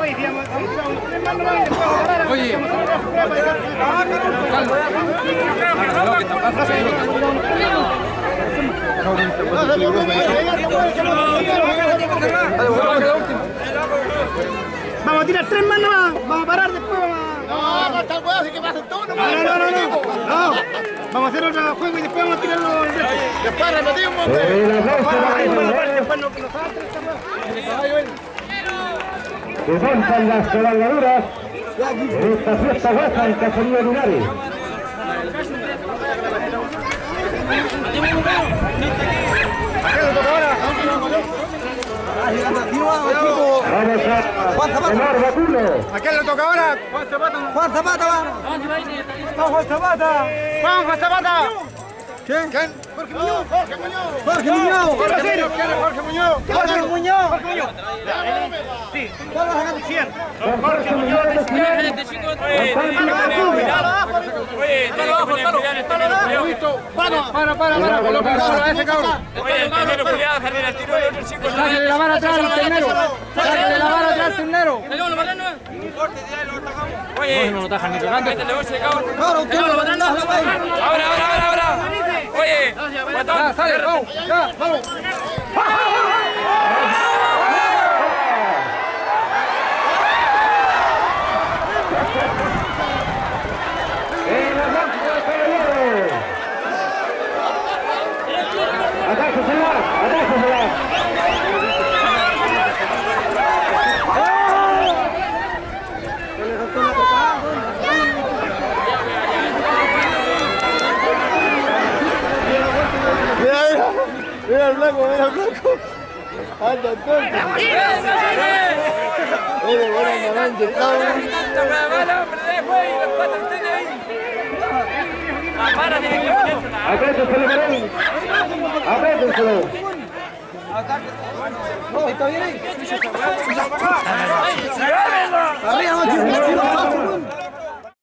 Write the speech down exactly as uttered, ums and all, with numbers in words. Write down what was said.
Oye, vamos a tirar tres más nomás, vamos a parar después. No, no está el huevo, así que pasen todos nomás. No, no, no, no, no. Vamos a hacer otro juego y después vamos a tirar los restos. Después repetimos. Después no nos falta esta hueá. Levantan las cabalgaduras en esta fiesta baja en Cacería Linares. Vamos a tomar vacuno. ¿A quién le toca ahora? Juan Zapata. Juan Zapata va. Vamos Juan Zapata. Vamos Juan Zapata. ¿Quién? ¿Quién? Jorge Muñoz. Jorge Muñoz. Jorge Muñoz. ¿Quién es Jorge Muñoz? Jorge Muñoz. Jorge Muñoz. Sí. Vamos a ganar cien. Jorge Muñoz. Para, para, para, coloca a ese cabrón. Oye, el ternero culiado, salir al tiro del otro chico. Sáquele la mano atrás al ternero. Sáquele la mano atrás al ternero. Oye, no lo tajan ni tocando. Métele bolsa de cabrón. Ahora, ahora, ahora, ahora. Oye, ya, sale, vamos, ya, vamos. En la blanca de caballero. Atájosela, atájosela. Mira el blanco, mira el blanco. Anda, entonces. Mira, buena naranja. Aprétenselo, Marón. Aprétenselo. ¿Está bien ahí? Arriba,